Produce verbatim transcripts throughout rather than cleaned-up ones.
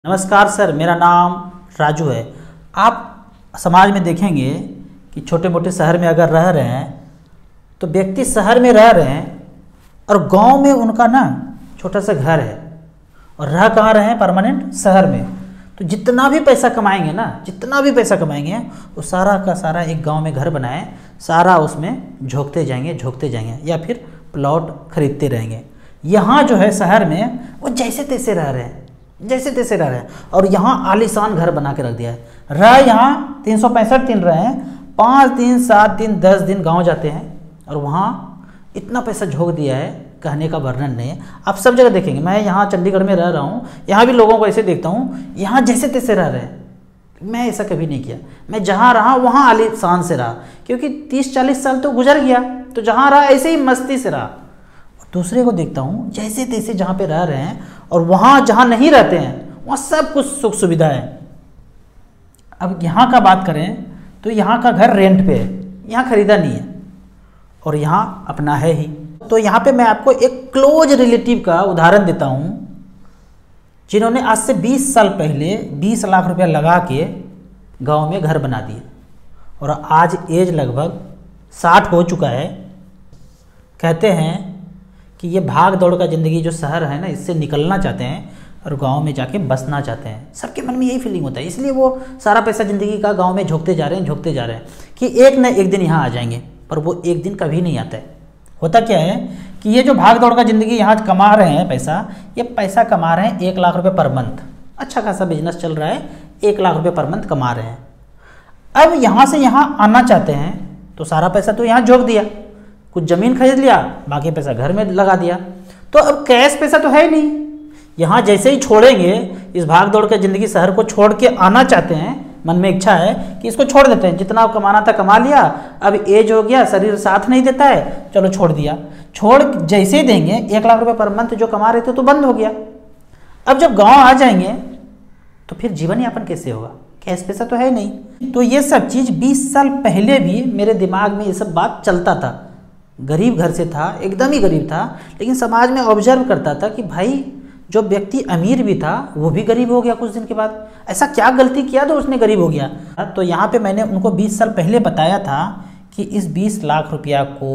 नमस्कार सर, मेरा नाम राजू है। आप समाज में देखेंगे कि छोटे मोटे शहर में अगर रह रहे हैं तो व्यक्ति शहर में रह रहे हैं और गांव में उनका ना छोटा सा घर है और रह कहाँ रहे हैं, परमानेंट शहर में। तो जितना भी पैसा कमाएंगे ना, जितना भी पैसा कमाएंगे वो सारा का सारा एक गांव में घर बनाए, सारा उसमें झोंकते जाएंगे झोंकते जाएंगे या फिर प्लॉट खरीदते रहेंगे। यहाँ जो है शहर में वो जैसे तैसे रह रहे हैं, जैसे तैसे रह रहे हैं और यहाँ आलीशान घर बना के रख दिया है। रह यहाँ तीन सौ पैंसठ दिन रहे हैं, पाँच दिन सात दिन दस दिन गांव जाते हैं और वहाँ इतना पैसा झोंक दिया है, कहने का वर्णन नहीं है। आप सब जगह देखेंगे, मैं यहाँ चंडीगढ़ में रह रहा हूँ, यहाँ भी लोगों को ऐसे देखता हूँ, यहाँ जैसे तैसे रह रहे हैं। मैं ऐसा कभी नहीं किया, मैं जहाँ रहा वहाँ आलीशान से रहा, क्योंकि तीस चालीस साल तो गुजर गया, तो जहाँ रहा ऐसे ही मस्ती से रहा। दूसरे को देखता हूँ जैसे तैसे जहाँ पे रह रहे हैं और वहाँ जहाँ नहीं रहते हैं वहाँ सब कुछ सुख सुविधा है। अब यहाँ का बात करें तो यहाँ का घर रेंट पे है, यहाँ खरीदा नहीं है और यहाँ अपना है ही। तो यहाँ पे मैं आपको एक क्लोज रिलेटिव का उदाहरण देता हूँ, जिन्होंने आज से बीस साल पहले बीस लाख रुपया लगा के गांव में घर बना दिए और आज एज लगभग साठ हो चुका है। कहते हैं कि ये भाग दौड़ का ज़िंदगी जो शहर है ना, इससे निकलना चाहते हैं और गांव में जाके बसना चाहते हैं। सबके मन में यही फीलिंग होता है, इसलिए वो सारा पैसा ज़िंदगी का गांव में झोंकते जा रहे हैं झोंकते जा रहे हैं कि एक न एक दिन यहाँ आ जाएंगे, पर वो एक दिन कभी नहीं आता है। होता क्या है कि ये जो भाग दौड़ का ज़िंदगी यहाँ कमा रहे हैं पैसा, ये पैसा कमा रहे हैं एक लाख रुपये पर मंथ, अच्छा खासा बिजनेस चल रहा है, एक लाख रुपये पर मंथ कमा रहे हैं। अब यहाँ से यहाँ आना चाहते हैं तो सारा पैसा तो यहाँ झोंक दिया, कुछ ज़मीन खरीद लिया, बाकी पैसा घर में लगा दिया, तो अब कैश पैसा तो है ही नहीं। यहाँ जैसे ही छोड़ेंगे, इस भाग दौड़ के ज़िंदगी शहर को छोड़ के आना चाहते हैं, मन में इच्छा है कि इसको छोड़ देते हैं, जितना कमाना था कमा लिया, अब एज हो गया, शरीर साथ नहीं देता है, चलो छोड़ दिया। छोड़ जैसे ही देंगे एक लाख रुपये पर मंथ जो कमा रहे थे तो बंद हो गया। अब जब गाँव आ जाएंगे तो फिर जीवन यापन कैसे होगा, कैश पैसा तो है नहीं। तो ये सब चीज़ बीस साल पहले भी मेरे दिमाग में ये सब बात चलता था। गरीब घर से था, एकदम ही गरीब था, लेकिन समाज में ऑब्जर्व करता था कि भाई जो व्यक्ति अमीर भी था वो भी गरीब हो गया कुछ दिन के बाद, ऐसा क्या गलती किया तो उसने गरीब हो गया। तो यहाँ पे मैंने उनको बीस साल पहले बताया था कि इस बीस लाख रुपया को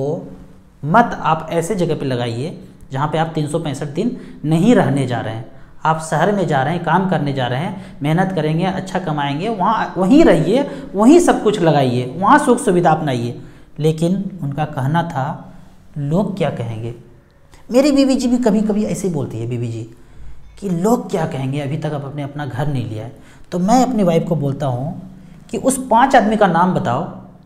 मत आप ऐसे जगह पे लगाइए जहाँ पे आप तीन सौ पैंसठ दिन नहीं रहने जा रहे हैं। आप शहर में जा रहे हैं, काम करने जा रहे हैं, मेहनत करेंगे, अच्छा कमाएंगे, वहाँ वहीं रहिए, वहीं सब कुछ लगाइए, वहाँ सुख सुविधा अपनाइए। लेकिन उनका कहना था लोग क्या कहेंगे। मेरी बीवी जी भी कभी कभी ऐसे ही बोलती है, बीवी जी, कि लोग क्या कहेंगे, अभी तक आपने अपना घर नहीं लिया है। तो मैं अपनी वाइफ को बोलता हूँ कि उस पांच आदमी का नाम बताओ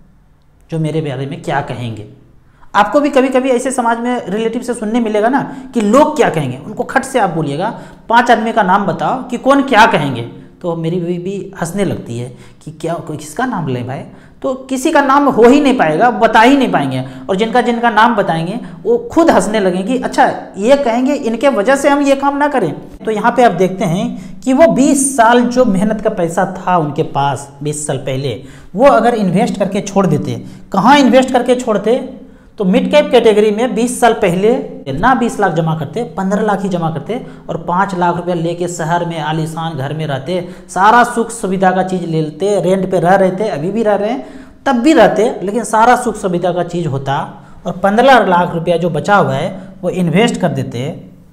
जो मेरे बारे में क्या कहेंगे। आपको भी कभी कभी ऐसे समाज में रिलेटिव से सुनने मिलेगा ना कि लोग क्या कहेंगे, उनको खट से आप बोलिएगा पाँच आदमी का नाम बताओ कि कौन क्या कहेंगे। तो मेरी बीवी भी हंसने लगती है कि क्या किसका नाम लें भाई, तो किसी का नाम हो ही नहीं पाएगा, बता ही नहीं पाएंगे, और जिनका जिनका नाम बताएंगे वो खुद हंसने लगेंगे, अच्छा ये कहेंगे इनके वजह से हम ये काम ना करें। तो यहाँ पे आप देखते हैं कि वो बीस साल जो मेहनत का पैसा था उनके पास बीस साल पहले, वो अगर इन्वेस्ट करके छोड़ देते, कहाँ इन्वेस्ट करके छोड़ते, तो मिड कैप कैटेगरी में बीस साल पहले ना बीस लाख जमा करते, पंद्रह लाख ही जमा करते और पाँच लाख रुपया लेके शहर में आलीशान घर में रहते, सारा सुख सुविधा का चीज़ ले लेते, रेंट पे रह रहे थे, अभी भी रह रहे हैं, तब भी रहते, लेकिन सारा सुख सुविधा का चीज़ होता और पंद्रह लाख रुपया जो बचा हुआ है वो इन्वेस्ट कर देते।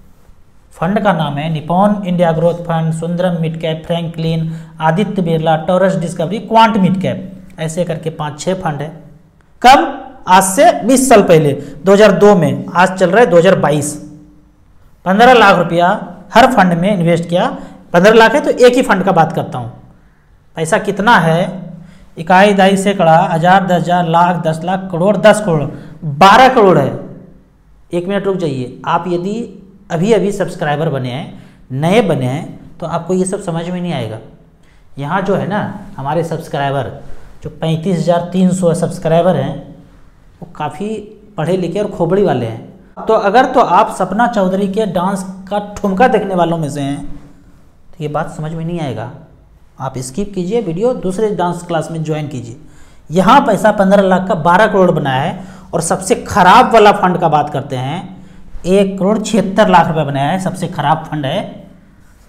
फंड का नाम है Nippon India growth fund, Sundaram mid cap, Franklin, Aditya Birla, Taurus discovery, Quant mid cap, ऐसे करके पाँच छः फंड है। कब? आज से बीस साल पहले दो हज़ार दो में, आज चल रहा है दो हज़ार बाईस। पंद्रह लाख रुपया हर फंड में इन्वेस्ट किया, पंद्रह लाख है तो एक ही फंड का बात करता हूँ। पैसा कितना है, इकाई दाई सैकड़ा, हजार, दस हजार, लाख, दस लाख, करोड़, दस करोड़, बारह करोड़ है। एक मिनट रुक जाइए, आप यदि अभी अभी सब्सक्राइबर बने हैं, नए बने हैं, तो आपको ये सब समझ में नहीं आएगा। यहाँ जो है ना हमारे सब्सक्राइबर जो पैंतीस हज़ार तीन सौ सब्सक्राइबर हैं वो काफ़ी पढ़े लिखे और खोपड़ी वाले हैं। तो अगर तो आप सपना चौधरी के डांस का ठुमका देखने वालों में से हैं तो ये बात समझ में नहीं आएगा, आप स्किप कीजिए वीडियो, दूसरे डांस क्लास में ज्वाइन कीजिए। यहाँ पैसा पंद्रह लाख का बारह करोड़ बनाया है और सबसे खराब वाला फंड का बात करते हैं, एक करोड़ छिहत्तर लाख रुपए बनाया है, सबसे खराब फंड है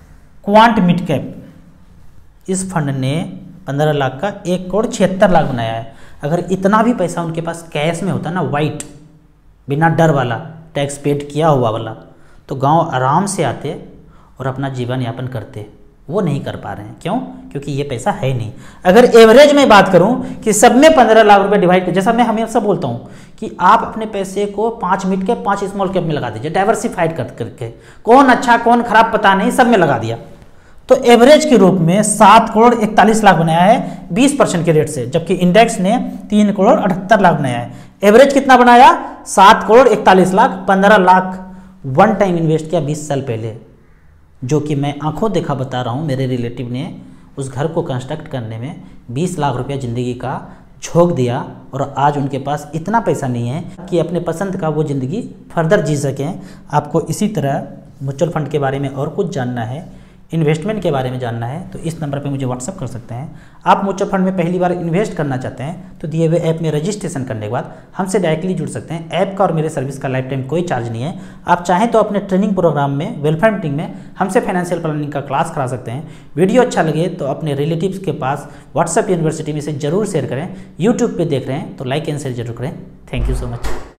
क्वांट मिड कैप, इस फंड ने पंद्रह लाख का एक करोड़ छिहत्तर लाख बनाया है। अगर इतना भी पैसा उनके पास कैश में होता ना, वाइट, बिना डर वाला, टैक्स पेड किया हुआ वाला, तो गांव आराम से आते और अपना जीवन यापन करते। वो नहीं कर पा रहे हैं, क्यों? क्योंकि ये पैसा है नहीं। अगर एवरेज में बात करूं कि सब में पंद्रह लाख रुपए डिवाइड कर, जैसा मैं हमेशा बोलता हूं कि आप अपने पैसे को पाँच मिड कैप पाँच स्मॉल कैप में लगा दीजिए, डाइवर्सिफाइड कर करके, कौन अच्छा कौन खराब पता नहीं, सब में लगा दिया तो एवरेज के रूप में सात करोड़ इकतालीस लाख बनाया है बीस परसेंट के रेट से, जबकि इंडेक्स ने तीन करोड़ अठहत्तर लाख बनाया है। एवरेज कितना बनाया? सात करोड़ इकतालीस लाख, पंद्रह लाख वन टाइम इन्वेस्ट किया बीस साल पहले, जो कि मैं आंखों देखा बता रहा हूँ। मेरे रिलेटिव ने उस घर को कंस्ट्रक्ट करने में बीस लाख रुपया ज़िंदगी का झोंक दिया और आज उनके पास इतना पैसा नहीं है कि अपने पसंद का वो ज़िंदगी फर्दर जी सकें। आपको इसी तरह म्यूचुअल फंड के बारे में और कुछ जानना है, इन्वेस्टमेंट के बारे में जानना है, तो इस नंबर पे मुझे व्हाट्सअप कर सकते हैं। आप म्यूचुअल फंड में पहली बार इन्वेस्ट करना चाहते हैं तो दिए हुए ऐप में रजिस्ट्रेशन करने के बाद हमसे डायरेक्टली जुड़ सकते हैं। ऐप का और मेरे सर्विस का लाइफ टाइम कोई चार्ज नहीं है। आप चाहें तो अपने ट्रेनिंग प्रोग्राम में, वेलफेयर मीटिंग में हमसे फाइनेंशियल प्लानिंग का क्लास करा सकते हैं। वीडियो अच्छा लगे तो अपने रिलेटिव्स के पास व्हाट्सअप यूनिवर्सिटी में से जरूर शेयर करें। यूट्यूब पर देख रहे हैं तो लाइक एंड शेयर जरूर करें। Thank you so much.